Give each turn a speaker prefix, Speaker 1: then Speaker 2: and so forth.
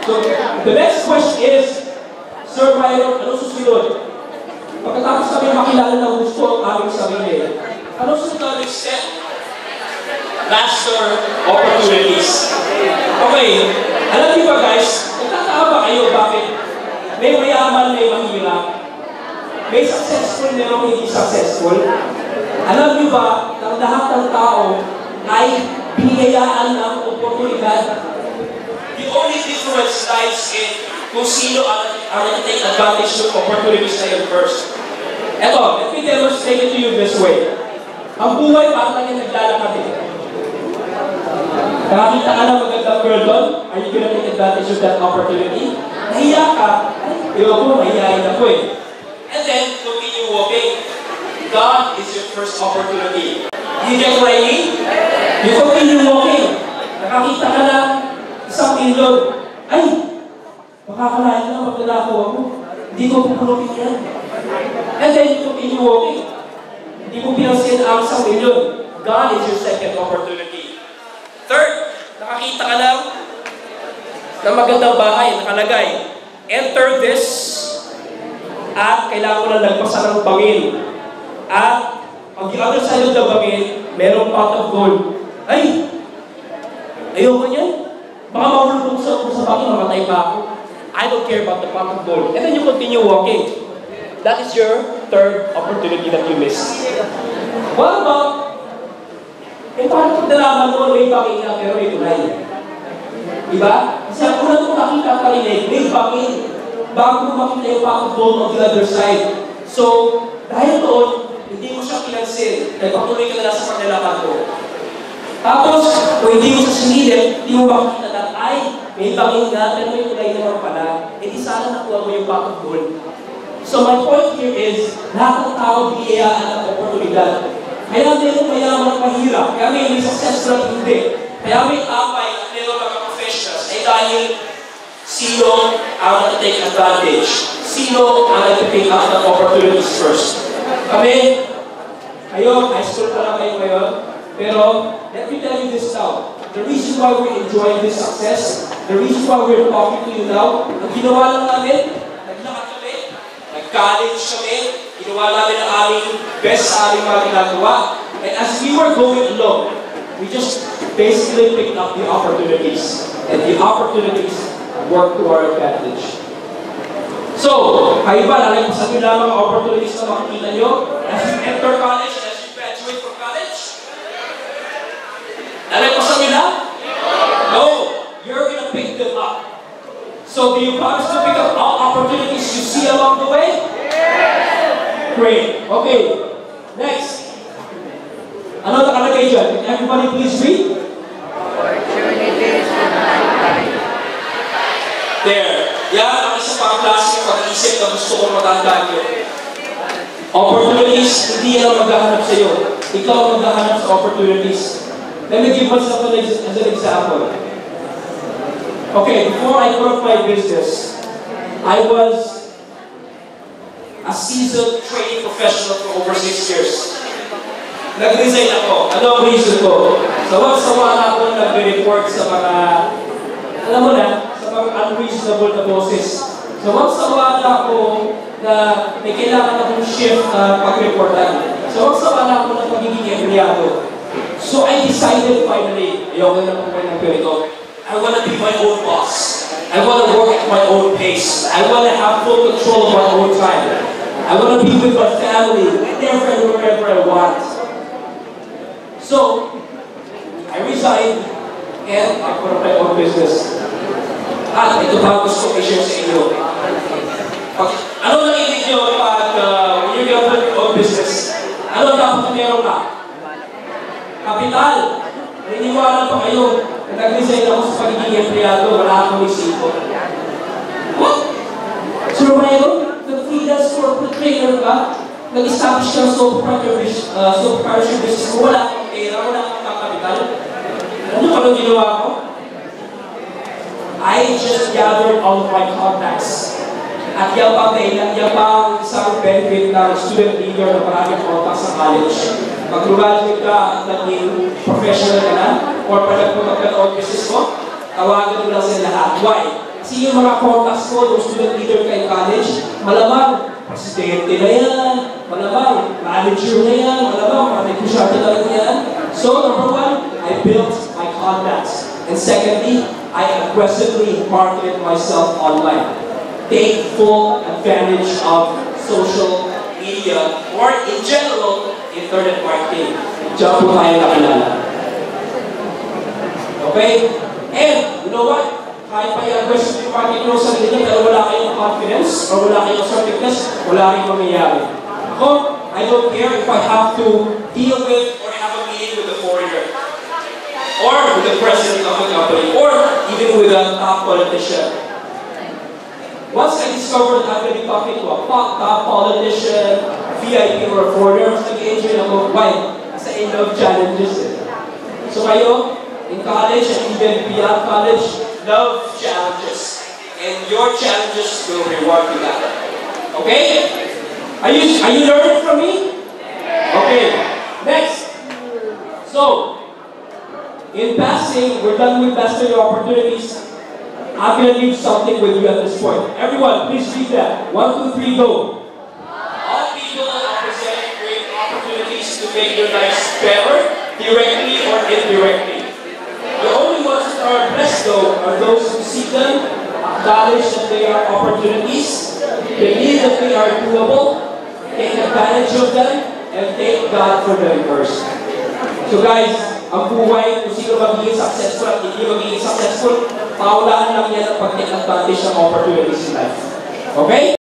Speaker 1: So, the next question is, Sir Myron, ano susunod? Pagkatapos kami makilala ng gusto ang aming sarili, ano susunod ang step? Master opportunities. Okay, alam niyo ba guys, nagtataka ba kayo bakit may mayaman, may mahirap? May successful, may hindi successful? Alam niyo ba, ang lahat ng tao ay binigayaan ng oportunidad? The only difference lies in kung sino ang take advantage ng opportunities na yun first. Eto, let me demonstrate it to you this way. Ang buhay parang lang yung naglalakad eh. Nakakita ka na magandang girl doon, are you gonna take advantage of that opportunity? Nahiya ka, iwan ko, mahihayin ako eh. And then, continue walking. God is your first opportunity. You get what I mean? You continue walking. Nakakita ka na isang ilog. Ay! Makakalain na maglalako ako. Hindi ko pupunutin yan. And then, you continue walking. Hindi mo pinansin ang isang milyon. God is your second opportunity. Third, nakakita ka lang ng magandang bahay, nakalagay. Enter this at kailangan mo na nagpasa ng bangin. At on the other side of the bangin, merong pot of gold. Ay! Ayoko niyan. Baka mahulog sa bangin, mamatay pa ako. I don't care about the pot of gold. And then you continue walking. That is your third opportunity that you missed. What about paano kung nalaman mo may bangin na pero may tunay? Diba? Kasi ang unang kong nakita ang karinig, may bangin. Bago mo makita yung pot of gold on the other side. So, dahil doon, hindi mo siya pinansin. Nagpatuloy ka na lang sa paglalakad mo. Tapos, kung hindi mo siya sinilip, hindi mo makikita na, ay, may bangin nga, pero may tunay naman pala. E di sana nakuha mo yung pot of gold. So my point here is, lahat ng tao biyayaan ng oportunidad. Kaya meron mayaman at mahirap, kaya may successful at hindi. Kaya may tapay at meron mga professionals ay dahil sino ang nag-take advantage. Sino ang nag-take out ng opportunities first. Kami, kayo, high school pa lang kayo ngayon, pero let me tell you this now. The reason why we're enjoying this success, the reason why we're talking to you now, ang ginawa lang namin, naglakad kami, nag-college kami, ginawa namin ang aming best sa aming mga ginagawa. And as we were going along, we just basically picked up the opportunities. And the opportunities work to our advantage. So, kayo ba, lalagpasan nyo lamang ang opportunities na makikita nyo as you enter college, as you graduate from college? Lalagpasan nyo lang? No! You're gonna pick them up. So, do you promise to pick up all opportunities you see along the way? Yes! Great. Okay. Next. Ano nakalagay dyan? Can everybody please read? There. Yan ang isa pang klase ng pag-iisip na gusto kong matandaan nyo. Opportunities, hindi yan ang maghahanap sa iyo. Ikaw ang maghahanap sa opportunities. Let me give myself as an example. Okay, before I put up my business, I was a seasoned training professional for over 6 years. Nag-resign ako. Ano ang reason ko? Sawa na ako nag-report sa mga, alam mo na, sa mga unreasonable na bosses. Sawa na ako na may kailangan akong shift na pag-reportan. Sawa na ako na pagiging empleyado. So I decided finally, ayoko na po ng ganito. I want to be my own boss. I want to work at my own pace. I want to have full control of my own time. I want to be with my family, whenever and wherever I want. So, I resigned and I put up my own business. At ito pa gusto ko i-share sa inyo. Ano nakinig nyo pag when you're gonna put your own business? Ano dapat meron ka? Kapital. Naniniwala pa kayo na nag-resign ako sa pagiging empleyado, wala akong isipo. What? Sir Myron, nag-freelance corporate trainer ka? Nag-establish ka ng sole proprietorship business mo, wala akong pera, wala akong kapital. Ano anong ginawa ko? I just gathered all of my contacts. At yan pang isang benefit ng student leader na maraming contacts sa college. Pag-graduate ka at naging professional ka na, or pag nagpunta ka ng business mo, tawagan mo lang sila lahat. Why? Kasi Kasi yung mga contacts ko, yung student leader ka in college, malamang presidente na yan, malamang manager na yan, malamang manager na yan. So, number one, I built my contacts. And secondly, I aggressively marketed myself online. Take full advantage of social media or in general, internet marketing. Diyan po tayo nakilala. Okay? And, you know what? Kahit pa i-aggressively marketing mo sa sarili niya, pero wala kayong confidence or wala kayong assertiveness, wala rin mangyayari. Ako, I don't care if I have to deal with or have a meeting with a foreigner or with the president of the company or even with a top politician. Once I discovered I'm going to be talking to a top politician, VIP or a foreigner, mas nag-enjoy ako. Why? Kasi I love challenges. So kayo, in college and even beyond college, love challenges. And your challenges will reward you that. Okay? Are you learning from me? Okay. Next. So, in passing, we're done with mastering your opportunities. I'm going to leave something with you at this point. Everyone, please read that. 1, 2, 3, go. All people are presenting great opportunities to make their lives better, directly or indirectly. The only ones that are blessed, though, are those who see them, acknowledge that they are opportunities, believe that they are doable, take advantage of them, and thank God for them first. So guys, ang buhay, kung sino magiging successful at hindi magiging successful, paulaan lang yan ang pag-take advantage ng opportunities in life. Okay?